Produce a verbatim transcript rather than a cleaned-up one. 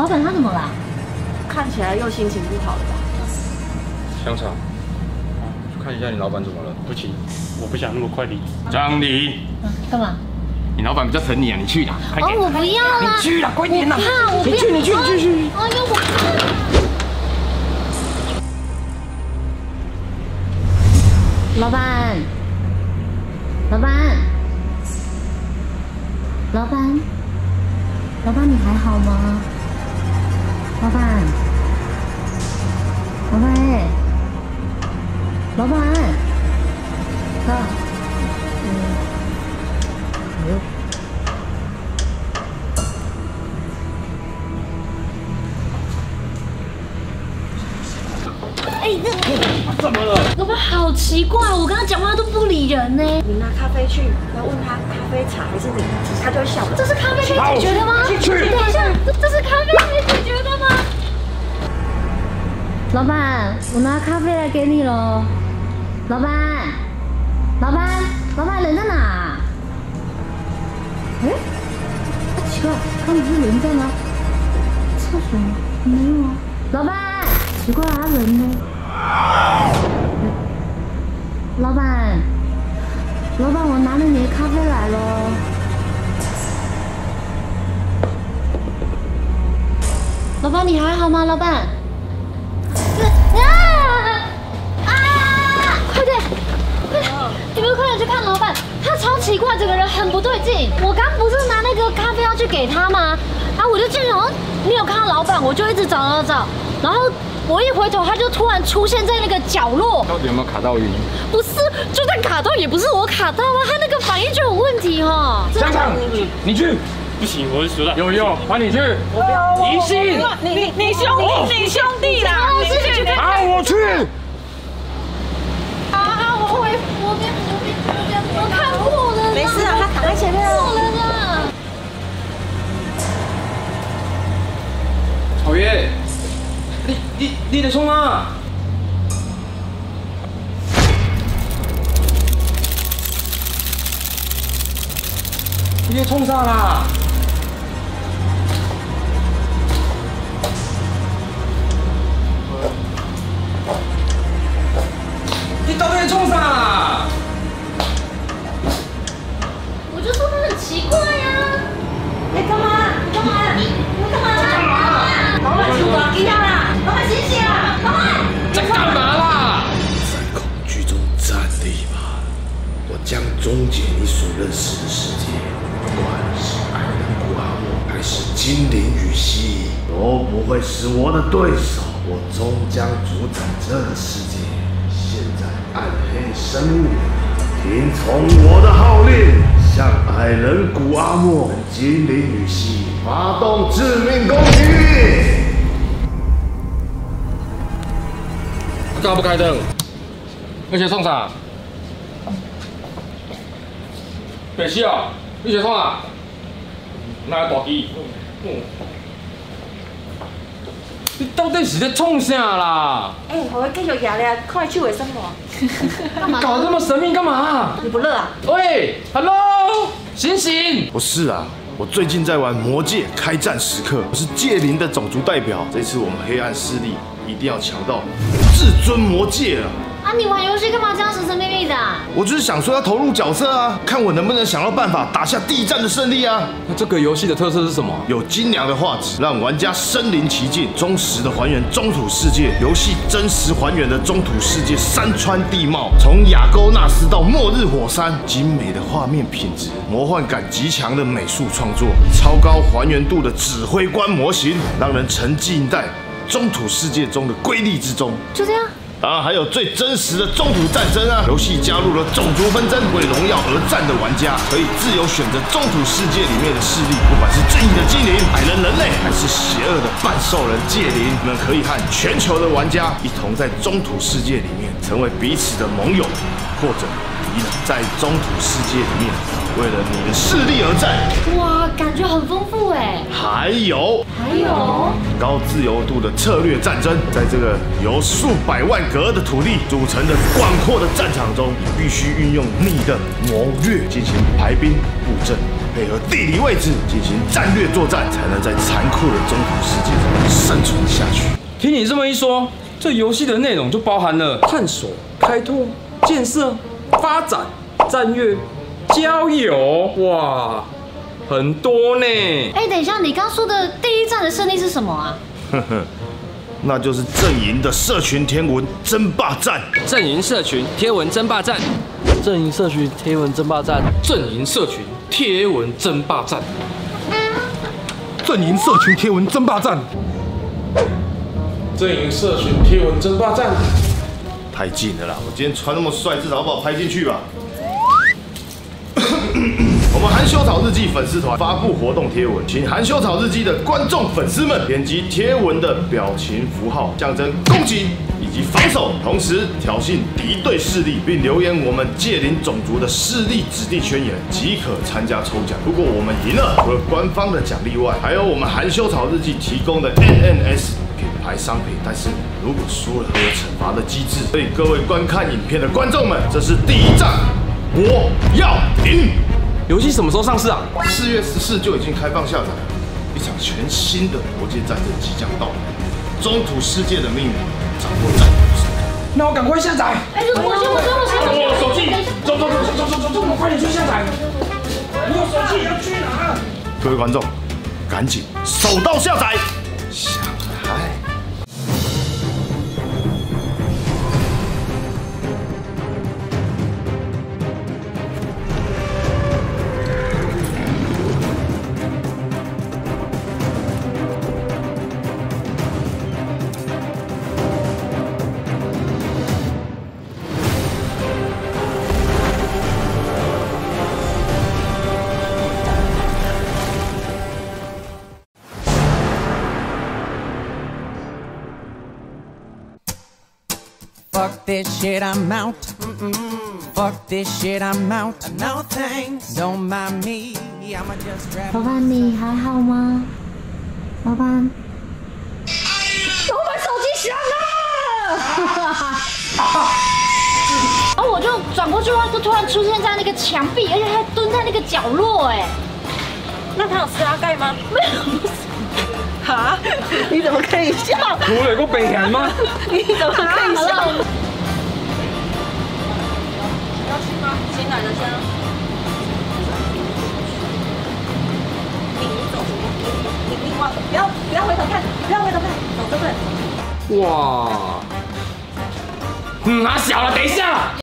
老板他怎么了？ 看起来又心情不好了吧？ 香肠，去看一下你老板怎么了？ 不行，我不想那么快离职。 张黎， 嗯，干嘛？ 你老板比较疼你啊，你去啦，快点！ 哦，我不要啦！ 你去啦，快点啦！ 我怕，我不要！ 你去，你去，你去去！ 哎呦，我怕！老板，老板，老板，老板，你还好吗？老板，老板，哎，老板，哥，嗯，哎呦。哎，这怎么了？ 老板好奇怪，我跟他讲话都不理人呢。 你拿咖啡去，然后问他咖啡茶还是柠檬汁，他就会笑了。 这是咖啡可以解决的吗？ 去去！ 等一下，这这是咖啡可以解决的吗？老板，我拿咖啡来给你喽。老板，老板，老板人在哪？哎，奇怪，刚不是人在吗？厕所吗？没有啊。老板，奇怪，他人呢？老板，老板，我拿了你的咖啡来喽。老板，你还好吗？老板，啊啊！快点，快点，你们快点去看老板，他超奇怪，这个人很不对劲。我刚不是拿那个咖啡要去给他吗？然后我就进去，没有看到老板，我就一直找找找，然后。我一回头，他就突然出现在那个角落。 到底有没有卡到晕？ 不是，就算卡到也不是我卡到啊，他那个反应就有问题哈。 香肠，你去。 不行，我是熟的。 有有，还你去。 我不要。 疑心， 你你你兄弟，你兄弟啦！ 我自己去看。 啊，我去。 啊啊！我回我边我边我边我看过了。 没事啊，他挡在前面了。 过了啦。 草原。你你你在冲啊！你在冲啥啦？你到底在冲啥啦？ 我就说他很奇怪呀。 你干嘛？你干嘛？你你干嘛？干嘛？老板出大惊啦！老板醒醒啊！老板在干嘛啦？ 在恐惧中站立吧，我将终结你所认识的世界，不管是矮人古阿莫还是精灵与蜥蜴，都不会是我的对手。我终将主宰这个世界。现在，暗黑生物，听从我的号令，向矮人古阿莫、精灵与蜥蜴发动致命攻击！ 干嘛不开灯？你在冲啥？白痴哦！你在冲啥？拿大机。嗯。你到底是在冲啥啦？ 哎，我继续压咧，看手会生活。 干嘛？ 搞这么神秘干嘛？ 你不热啊？ 喂 ，Hello， 醒醒！ 不是啊，我最近在玩《魔戒开战时刻》，我是戒灵的种族代表。这次我们黑暗势力一定要抢到至尊魔戒了。 啊，你玩游戏干嘛这样神神秘秘的？ 我就是想说要投入角色啊，看我能不能想到办法打下第一战的胜利啊！ 那这个游戏的特色是什么？ 有精良的画质，让玩家身临其境，忠实的还原中土世界。游戏真实还原的中土世界山川地貌，从亚勾纳斯到末日火山，精美的画面品质，魔幻感极强的美术创作，超高还原度的指挥官模型，让人沉浸在中土世界中的瑰丽之中。 就这样。 当然还有最真实的中土战争啊！游戏加入了种族纷争，为荣耀而战的玩家可以自由选择中土世界里面的势力，不管是正义的精灵、矮人人类，还是邪恶的半兽人戒灵，你们可以和全球的玩家一同在中土世界里面成为彼此的盟友，或者敌人，在中土世界里面为了你的势力而战。 哇，感觉很丰富哎。 还有， 还有高自由度的策略战争，在这个由数百万格的土地组成的广阔的战场中，你必须运用你的谋略进行排兵布阵。 配合地理位置进行战略作战，才能在残酷的中土世界中生存下去。 听你这么一说，这游戏的内容就包含了探索、开拓、建设、发展、战略、交友，哇，很多呢。 哎，等一下，你刚说的第一站的胜利是什么啊？ 呵呵。那就是阵营的社群天文争霸战。 阵营社群贴文争霸战， 阵营社群贴文争霸战， 阵营社群贴文争霸战， 阵营社群贴文争霸战， 阵营社群贴文争霸战。 太近了啦！我今天穿那么帅，至少要把我拍进去吧。我们含羞草日记粉丝团发布活动贴文，请含羞草日记的观众粉丝们点击贴文的表情符号，象征攻击以及防守，同时挑衅敌对势力，并留言我们界岭种族的势力子弟宣言，即可参加抽奖。如果我们赢了，除了官方的奖励外，还有我们含羞草日记提供的 N N S 品牌商品。但是如果输了，会有惩罚的机制。所以各位观看影片的观众们，这是第一仗，我要赢！ 游戏什么时候上市啊？ 四月十四就已经开放下载了，一场全新的国界战争即将到来，中土世界的命运掌握在你手中。 那我赶快下载。 哎，我先，我先，我先， 我手机，走走走走走走走，我们快点去下载。你有手机要去哪？ 各位观众，赶紧手到下载，下载。 Fuck this shit, I'm out. Fuck this shit, I'm out. No thanks, don't mind me. I'ma just grab. 老板，你还好吗？老板，我把手机响了。然后我就转过去的话，就突然出现在那个墙壁，而且还蹲在那个角落，哎。 那他有吃阿盖吗？ 没有。 哈？你怎么可以笑？ 我有个北韩吗？ 你怎么可以笑？要去吗？新来的先。你走，你你往，不要不要回头看，不要回头看，走这边。 哇，嗯啊小了，等一下。